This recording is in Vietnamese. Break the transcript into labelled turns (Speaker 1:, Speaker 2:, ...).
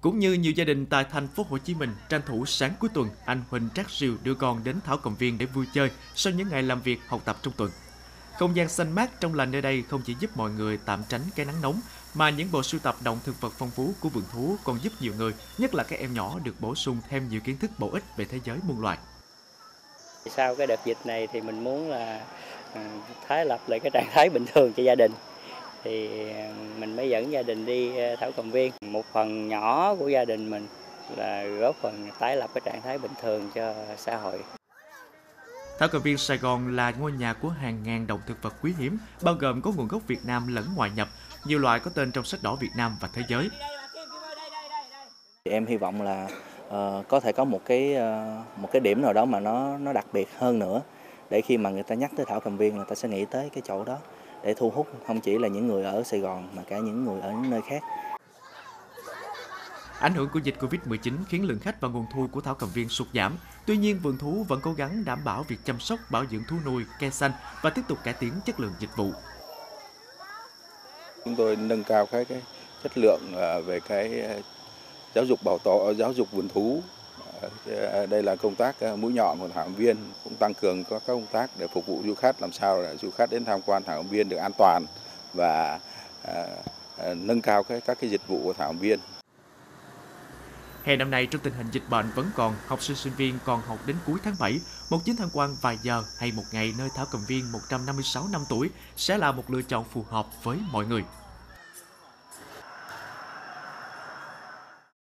Speaker 1: Cũng như nhiều gia đình tại thành phố Hồ Chí Minh, tranh thủ sáng cuối tuần, anh Huỳnh Trác Siêu đưa con đến thảo cầm viên để vui chơi sau những ngày làm việc học tập trong tuần. Không gian xanh mát trong lành nơi đây không chỉ giúp mọi người tạm tránh cái nắng nóng, mà những bộ sưu tập động thực vật phong phú của vườn thú còn giúp nhiều người, nhất là các em nhỏ, được bổ sung thêm nhiều kiến thức bổ ích về thế giới muôn loài.
Speaker 2: Sau cái đợt dịch này thì mình muốn là tái lập lại cái trạng thái bình thường cho gia đình. Thì mình mới dẫn gia đình đi thảo cầm viên. Một phần nhỏ của gia đình mình là góp phần tái lập cái trạng thái bình thường cho xã hội.
Speaker 1: Thảo cầm viên Sài Gòn là ngôi nhà của hàng ngàn động thực vật quý hiếm, bao gồm có nguồn gốc Việt Nam lẫn ngoại nhập, nhiều loại có tên trong sách đỏ Việt Nam và thế giới.
Speaker 3: Em hy vọng là có thể có một cái điểm nào đó mà nó đặc biệt hơn nữa, để khi mà người ta nhắc tới thảo cầm viên, người ta sẽ nghĩ tới cái chỗ đó, để thu hút không chỉ là những người ở Sài Gòn mà cả những người ở những nơi khác.
Speaker 1: Ảnh hưởng của dịch Covid-19 khiến lượng khách và nguồn thu của thảo cầm viên sụt giảm. Tuy nhiên, vườn thú vẫn cố gắng đảm bảo việc chăm sóc, bảo dưỡng thú nuôi, cây xanh và tiếp tục cải tiến chất lượng dịch vụ.
Speaker 4: Chúng tôi nâng cao cái chất lượng về cái giáo dục bảo tồn, giáo dục vườn thú. Đây là công tác mũi nhọn của thảo cầm viên, cũng tăng cường các công tác để phục vụ du khách, làm sao để du khách đến tham quan thảo cầm viên được an toàn và nâng cao các cái dịch vụ của thảo cầm viên.
Speaker 1: Hè năm nay, trong tình hình dịch bệnh vẫn còn, học sinh sinh viên còn học đến cuối tháng 7, một chuyến tham quan vài giờ hay một ngày nơi thảo cầm viên 156 năm tuổi sẽ là một lựa chọn phù hợp với mọi người.